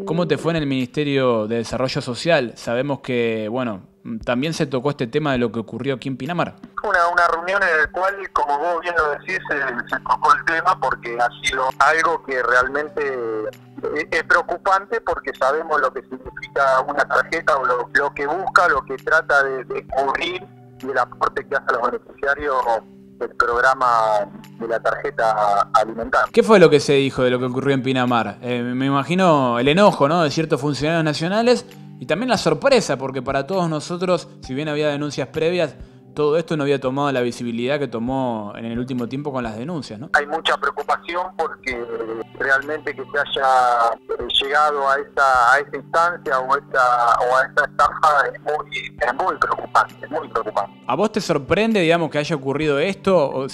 ¿Cómo te fue en el Ministerio de Desarrollo Social? Sabemos que, bueno, también se tocó este tema de lo que ocurrió aquí en Pinamar. Una reunión en la cual, como vos bien lo decís, se tocó el tema porque ha sido algo que realmente es preocupante, porque sabemos lo que significa una tarjeta o lo que busca, lo que trata de cubrir y el aporte que hace a los beneficiarios del programa de la tarjeta alimentaria. ¿Qué fue lo que se dijo de lo que ocurrió en Pinamar? Me imagino el enojo, ¿no?, de ciertos funcionarios nacionales y también la sorpresa, porque para todos nosotros, si bien había denuncias previas, todo esto no había tomado la visibilidad que tomó en el último tiempo con las denuncias, ¿no? Hay mucha preocupación porque realmente que se haya llegado a esa instancia o a esta etapa es muy preocupante, muy preocupante. ¿A vos te sorprende, digamos, que haya ocurrido esto? ¿O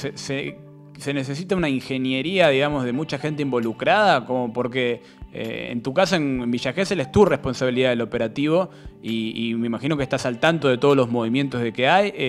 se necesita una ingeniería, digamos, de mucha gente involucrada? Como porque en tu caso en Villa Gesell es tu responsabilidad del operativo y me imagino que estás al tanto de todos los movimientos que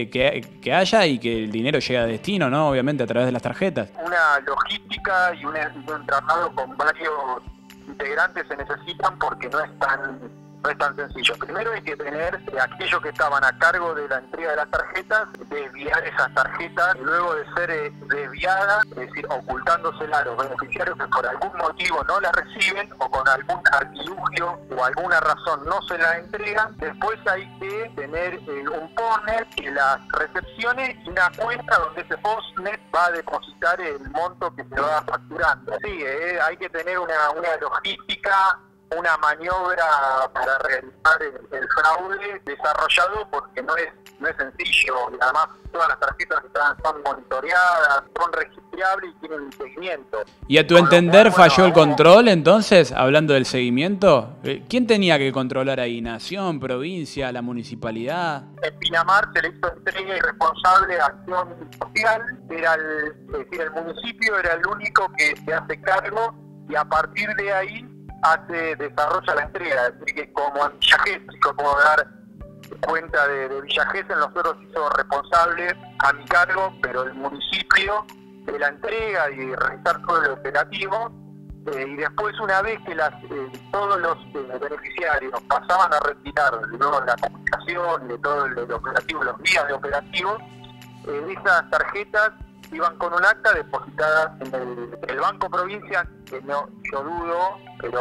haya y que el dinero llega a destino, ¿no? Obviamente a través de las tarjetas. Una logística y un entramado con varios integrantes se necesitan, porque no es tan sencillo. Primero hay que tener aquellos que estaban a cargo de la entrega de las tarjetas, desviar esas tarjetas, y luego de ser desviadas, es decir, ocultándoselas a los beneficiarios que por algún motivo no la reciben o con algún artilugio o alguna razón no se la entregan. Después hay que tener un postnet que las recepcione y una cuenta donde ese postnet va a depositar el monto que se va facturando. Sí, hay que tener una logística, una maniobra para realizar el fraude desarrollado, porque no es sencillo, y además todas las tarjetas son monitoreadas, son registrables y tienen un seguimiento. ¿Y a tu entender falló el control entonces, hablando del seguimiento? ¿Quién tenía que controlar ahí? ¿Nación, provincia, la municipalidad? En Pinamar se le hizo entrega y responsable de acción social, es decir, el municipio era el único que se hace cargo, y a partir de ahí desarrolla la entrega. Es decir, que como en Villa Gesell, yo puedo dar cuenta de Villa Gesell, nosotros hizo responsable a mi cargo, pero el municipio de la entrega y realizar todo el operativo, y después, una vez que todos los beneficiarios pasaban a retirar luego la comunicación de todo el operativo, los días de operativo, esas tarjetas iban con un acta depositadas en el Banco Provincia, que yo dudo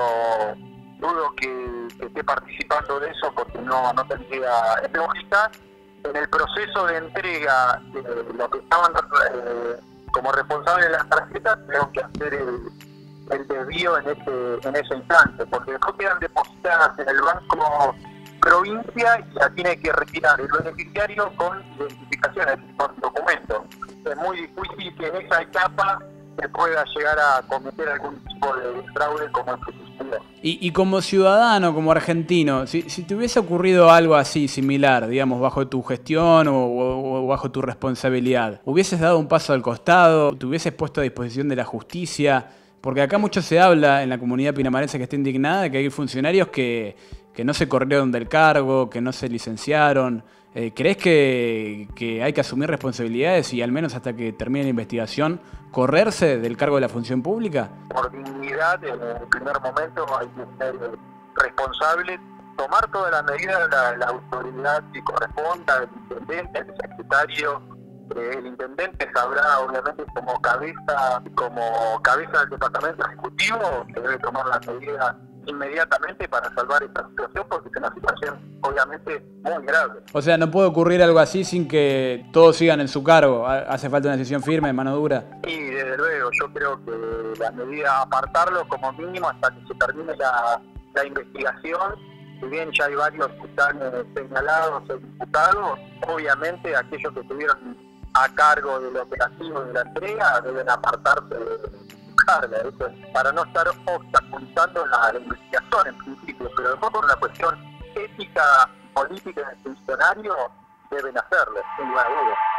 que esté participando de eso, porque no tendría lógica. En el proceso de entrega de lo que estaban como responsables de las tarjetas, tenemos que hacer el desvío en ese instante, porque después quedan depositadas en el Banco Provincia y la tiene que retirar el beneficiario con identificaciones, con documentos. Es muy difícil que en esa etapa se pueda llegar a cometer algún tipo de fraude como este que sucedió. Y como ciudadano, como argentino, si te hubiese ocurrido algo así, similar, digamos, bajo tu gestión o bajo tu responsabilidad, ¿hubieses dado un paso al costado? ¿Te hubieses puesto a disposición de la justicia? Porque acá mucho se habla en la comunidad pinamarense que está indignada de que hay funcionarios que no se corrieron del cargo, que no se licenciaron. ¿Crees que hay que asumir responsabilidades y al menos hasta que termine la investigación correrse del cargo de la función pública? Por dignidad, en el primer momento hay que ser responsable, tomar todas las medidas de la autoridad que corresponda, el intendente, el secretario. El intendente sabrá, obviamente, como cabeza del departamento ejecutivo, que debe tomar las medidas inmediatamente para salvar esta situación, porque es una situación obviamente muy grave. O sea, no puede ocurrir algo así sin que todos sigan en su cargo. Hace falta una decisión firme, mano dura. Sí, desde luego. Yo creo que la medida, apartarlo como mínimo hasta que se termine la investigación. Si bien ya hay varios que están señalados o imputados, obviamente aquellos que estuvieron a cargo del operativo de la entrega deben apartarse de su carga, para no estar obstaculizando la investigación en principio, pero después por una cuestión ética, política y funcionario deben hacerlo, sin duda.